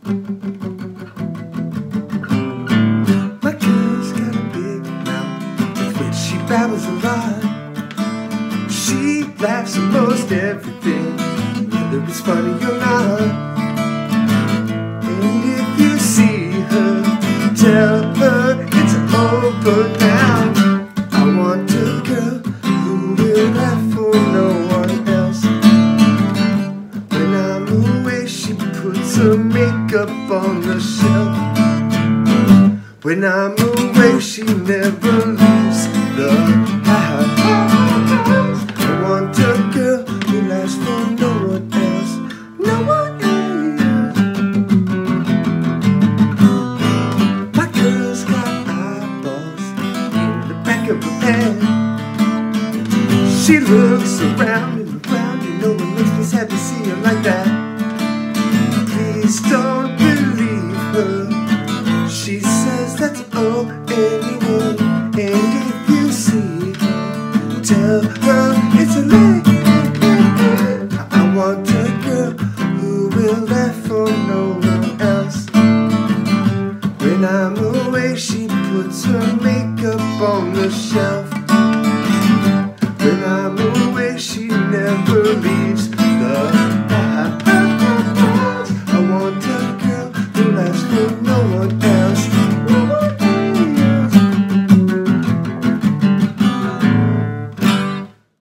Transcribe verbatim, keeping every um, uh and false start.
My girl's got a big mouth with which she babbles a lot. She laughs at most everything, whether it's funny or not. And if you see her, tell her it's over now. I want a girl who will laugh for no one else. When I'm away, she puts her makeup on the shelf. When I'm away, she never leaves the house. I want a girl who laughs for no one else. No one else. My girl's got eyeballs in the back of her head. She looks around and around, you know it makes me sad to see her like that. Please don't believe her. She says that's all anyone. And if you see her, tell her it's a lie. I want a girl who will laugh for no one else. When I'm away, she puts her makeup on the shelf.